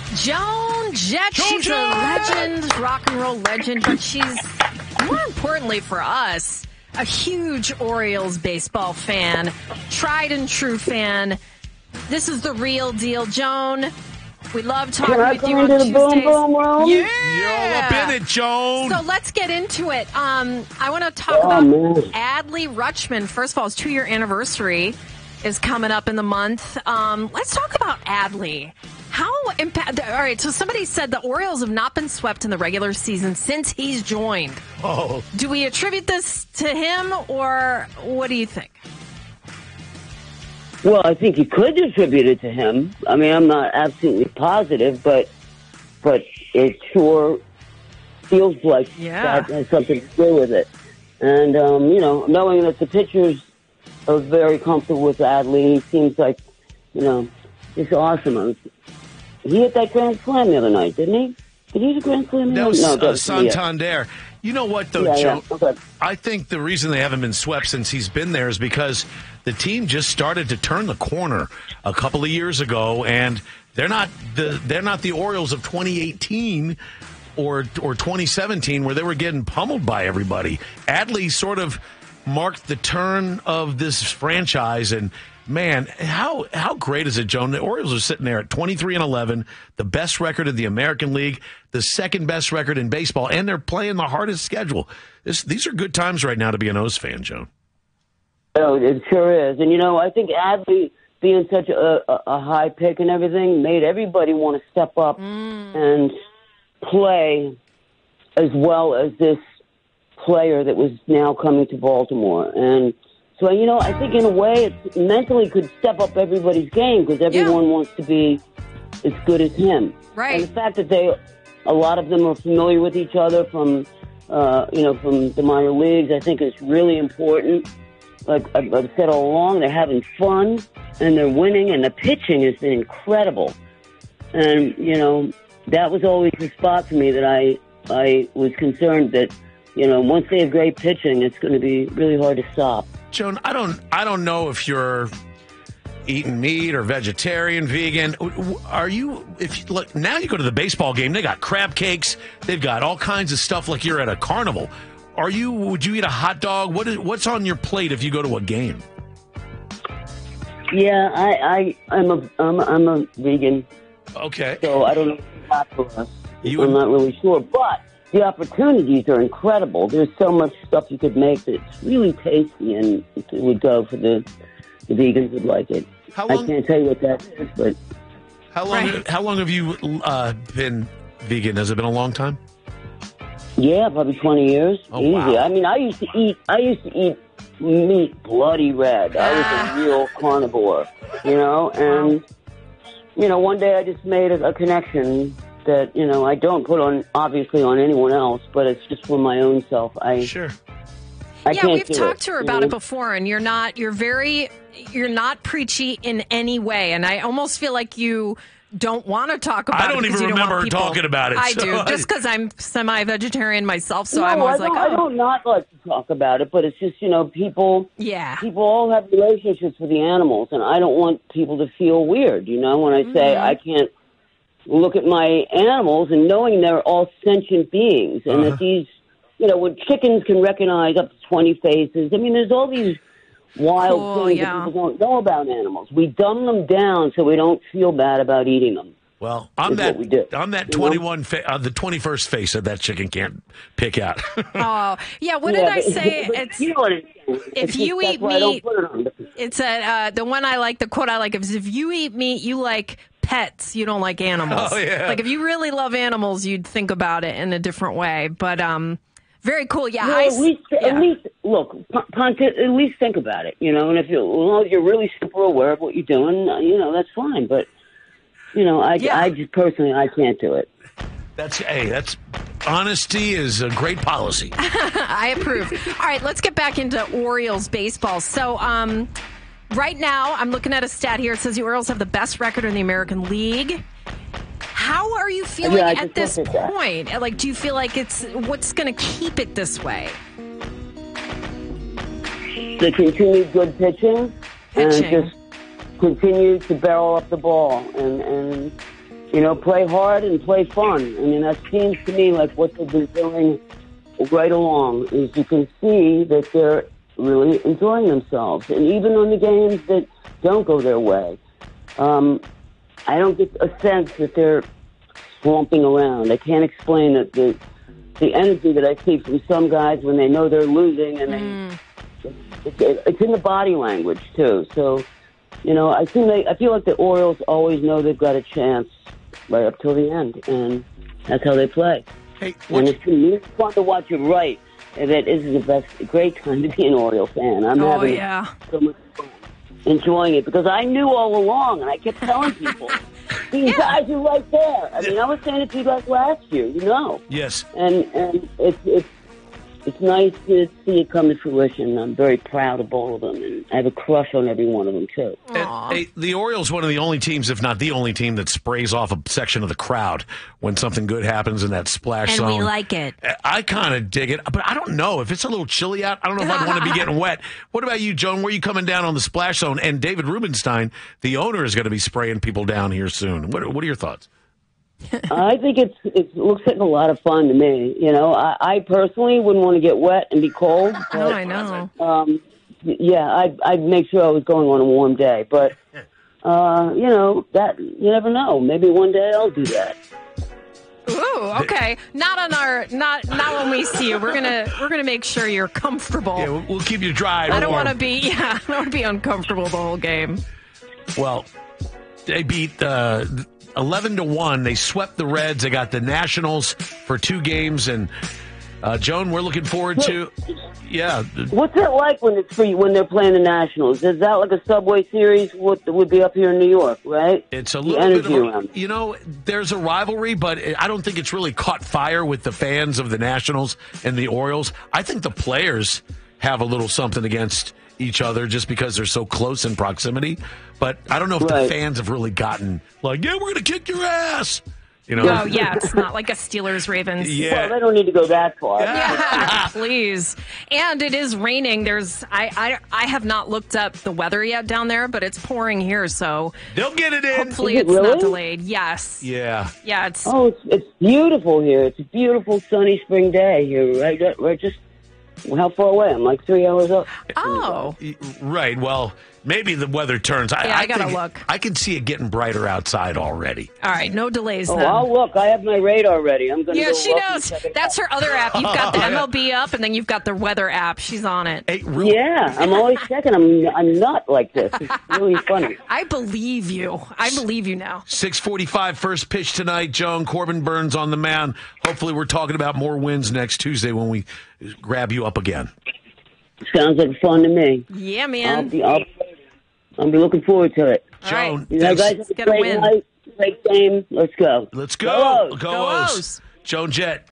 Joan Jett, she's a legend, rock and roll legend, but she's, more importantly for us, a huge Orioles baseball fan, tried and true fan. This is the real deal, Joan. We love talking with you on Tuesdays. Boom, boom world? Yeah. You're all up in it, Joan. So let's get into it. I want to talk about Adley Rutschman. First of all, his 2-year anniversary is coming up in the month. Let's talk about Adley. All right, so somebody said the Orioles have not been swept in the regular season since he's joined. Oh. Do we attribute this to him, or what do you think? Well, I think you could attribute it to him. I mean, I'm not absolutely positive, but it sure feels like that has something to do with it. And, knowing that the pitchers are very comfortable with Adley, he seems like, just awesome. He hit that grand slam the other night, didn't he? Did he hit a grand slam? No, Santander. You know what, though, Joe? Yeah. Okay. I think the reason they haven't been swept since he's been there is because the team just started to turn the corner a couple of years ago, and they're not the Orioles of 2018 or 2017 where they were getting pummeled by everybody. Adley sort of marked the turn of this franchise, and man, how great is it, Joan? The Orioles are sitting there at 23-11, the best record in the American League, the second best record in baseball, and they're playing the hardest schedule. These are good times right now to be an O's fan, Joan. Oh, it sure is. And, I think Adley being such a high pick and everything made everybody want to step up and play as well as this player that was now coming to Baltimore. And so, I think in a way it mentally could step up everybody's game because everyone wants to be as good as him. Right. And the fact that a lot of them are familiar with each other from the minor leagues, I think is really important. Like I've said all along, they're having fun and they're winning, and the pitching has been incredible. And, that was always the spot for me that I was concerned that, once they have great pitching, it's going to be really hard to stop. Joan, I don't know if you're eating meat or vegetarian, vegan. Are you? Look, now you go to the baseball game, they got crab cakes, they've got all kinds of stuff like you're at a carnival. Would you eat a hot dog? What's on your plate if you go to a game? Yeah, I'm a vegan. Okay. So I don't know what's for us. I'm not really sure, but the opportunities are incredible. There's so much stuff you could make that's really tasty, and it would go for the vegans would like it. I can't tell you what that is, but how long have you been vegan? Has it been a long time? Yeah, probably 20 years. Oh, easy. wow. I mean, I used to eat meat bloody red. I was a real carnivore, and one day I just made a connection that, I don't put obviously on anyone else, but it's just for my own self. Sure. We've talked to her about it before, and you're not preachy in any way, and I almost feel like you don't want to talk about it. I don't even remember her talking about it. I do, just because I'm semi-vegetarian myself, so no, I'm always I don't not like to talk about it, but it's just, people all have relationships with the animals, and I don't want people to feel weird, when I say I can't look at my animals and knowing they're all sentient beings, and that these, when chickens can recognize up to 20 faces, I mean, there's all these wild things that people don't know about animals. We dumb them down so we don't feel bad about eating them. Well, I'm that the 21st face that chicken can't pick out. Oh, yeah. What did I say? It's if you eat meat. It's the one I like. The quote I like is, "If you eat meat, you like pets. You don't like animals." Oh, yeah. Like if you really love animals, you'd think about it in a different way. But very cool. Yeah. Well, at least look, at least think about it. And if you're really super aware of what you're doing, that's fine. But I just personally, I can't do it. That's honesty is a great policy. I approve. All right, let's get back into Orioles baseball. So, right now, I'm looking at a stat here. It says the Orioles have the best record in the American League. How are you feeling at this point? Like, do you feel like what's going to keep it this way? The continued good pitching. And just continue to barrel up the ball and play hard and play fun. I mean, that seems to me like what they've been doing right along. Is you can see that they're really enjoying themselves, and even on the games that don't go their way, I don't get a sense that they're swamping around. I can't explain that the energy that I see from some guys when they know they're losing, and it's in the body language too. So, I feel like the Orioles always know they've got a chance right up till the end, and that's how they play. Hey, and it's fun to watch it right. And that is a great time to be an Orioles fan. I'm having so much fun enjoying it because I knew all along, and I kept telling people, these guys are right there. I mean, I was saying it to you guys last year, Yes. And it's nice to see it come to fruition. I'm very proud of both of them, and I have a crush on every one of them, too. And, the Orioles, one of the only teams, if not the only team, that sprays off a section of the crowd when something good happens in that splash zone. And we like it. I kind of dig it, but I don't know. If it's a little chilly out, I don't know if I'd want to be getting wet. What about you, Joan? Where are you coming down on the splash zone? And David Rubenstein, the owner, is going to be spraying people down here soon. What are your thoughts? I think it looks like a lot of fun to me. I personally wouldn't want to get wet and be cold. But, I know. I'd make sure I was going on a warm day. But that you never know. Maybe one day I'll do that. Ooh, okay. Not when we see you. We're gonna make sure you're comfortable. Yeah, we'll keep you dry. I don't want to be uncomfortable the whole game. Well, they beat 11-1. They swept the Reds. They got the Nationals for 2 games, and Joan, we're looking forward to. Yeah. What's it like when they're playing the Nationals? Is that like a Subway Series? What would be up here in New York, right? It's a little bit of there's a rivalry, but I don't think it's really caught fire with the fans of the Nationals and the Orioles. I think the players have a little something against each other just because they're so close in proximity. But I don't know if the fans have really gotten like, yeah, we're going to kick your ass. No, it's not like a Steelers-Ravens. Yeah. Well, they don't need to go that far. Yeah, please. And it is raining. I have not looked up the weather yet down there, but it's pouring here, so they'll get it in. Hopefully it's not delayed. Yes. Yeah. Yeah, it's beautiful here. It's a beautiful sunny spring day here, right just how far away? I'm like 3 hours up. Oh. Right. Well, maybe the weather turns. I got to look. I can see it getting brighter outside already. All right. No delays then. I'll look. I have my radar ready. I'm going to go she knows. That's her other app. You've got the MLB up, and then you've got the weather app. She's on it. Hey, I'm always checking. I'm not like this. It's really funny. I believe you. I believe you now. 6:45 first pitch tonight. Joan, Corbin Burns on the mound. Hopefully we're talking about more wins next Tuesday when we grab you up again. Sounds like fun to me. Yeah, man. I'll be looking forward to it. Joan, guys have a great night, great game. Let's go. Let's go. Go O's. Joan Jett.